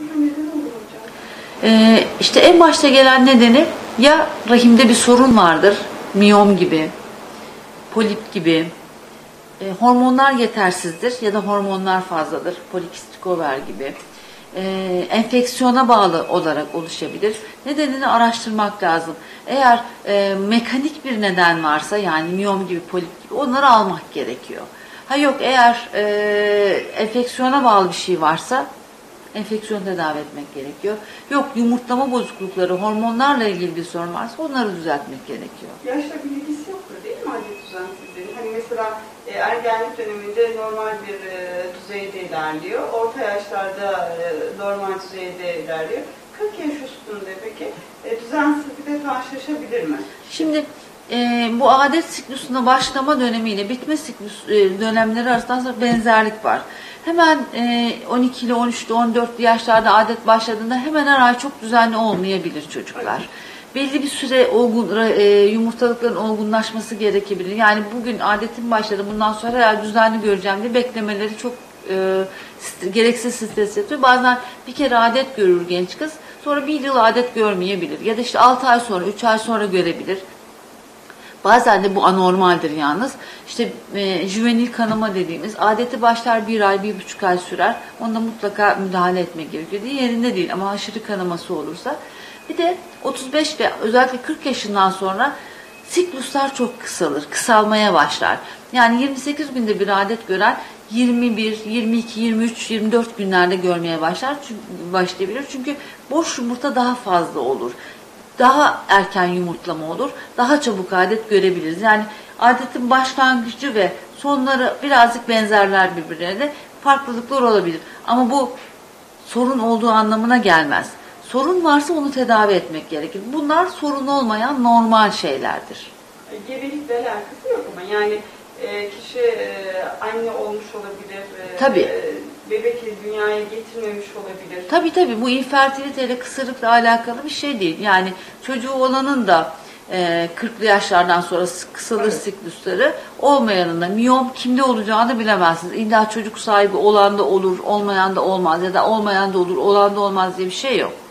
Neden olur hocam? İşte en başta gelen nedeni ya rahimde bir sorun vardır, miyom gibi, polip gibi, hormonlar yetersizdir ya da hormonlar fazladır, polikistik over gibi. Enfeksiyona bağlı olarak oluşabilir. Nedenini araştırmak lazım. Eğer mekanik bir neden varsa, yani miyom gibi, polip gibi, onları almak gerekiyor. Ha yok, eğer enfeksiyona bağlı bir şey varsa enfeksiyon tedavi etmek gerekiyor. Yok, yumurtlama bozuklukları, hormonlarla ilgili bir sorun varsa onları düzeltmek gerekiyor. Yaşla bir ilgisi yoktur değil mi adet düzensizliğinin? Hani mesela ergenlik döneminde normal bir düzeyde ilerliyor. Orta yaşlarda normal düzeyde ilerliyor. 40 yaş üstünde peki düzensizlikle karşılaşabilir mi? Şimdi bu adet siklusuna başlama dönemiyle bitme siklus dönemleri arasında benzerlik var. Hemen 12'li, 13'lü, 14'lü yaşlarda adet başladığında hemen her ay çok düzenli olmayabilir çocuklar. Belli bir süre yumurtalıkların olgunlaşması gerekebilir. Yani bugün adetim başladı, bundan sonra herhalde düzenli göreceğim diye beklemeleri çok gereksiz stres yapıyor. Bazen bir kere adet görür genç kız, sonra bir yıl adet görmeyebilir. Ya da işte 6 ay sonra, 3 ay sonra görebilir. Bazen de bu anormaldir yalnız. İşte juvenil kanama dediğimiz, adeti başlar 1 ay, 1,5 ay sürer. Onda mutlaka müdahale etmek gerekiyor. Yerinde değil ama aşırı kanaması olursa. Bir de 35 ve özellikle 40 yaşından sonra sikluslar çok kısalır, kısalmaya başlar. Yani 28 günde bir adet gören 21, 22, 23, 24 günlerde görmeye başlayabilir. Çünkü boş yumurta daha fazla olur. Daha erken yumurtlama olur, daha çabuk adet görebiliriz. Yani adetin başlangıcı ve sonları birazcık benzerler birbirlerine, farklılıklar olabilir. Ama bu sorun olduğu anlamına gelmez. Sorun varsa onu tedavi etmek gerekir. Bunlar sorun olmayan normal şeylerdir. Gebelikle alakası yok ama yani kişi anne olmuş olabilir. Tabii. Bebek dünyaya getirmemiş olabilir. Tabii bu infertiliteyle, kısırlıkla alakalı bir şey değil. Yani çocuğu olanın da 40'lı yaşlardan sonra kısalır siklusları, olmayanın da, miyom kimde olacağını bilemezsiniz. İlla çocuk sahibi olan da olur, olmayan da olmaz ya da olmayan da olur, olan da olmaz diye bir şey yok.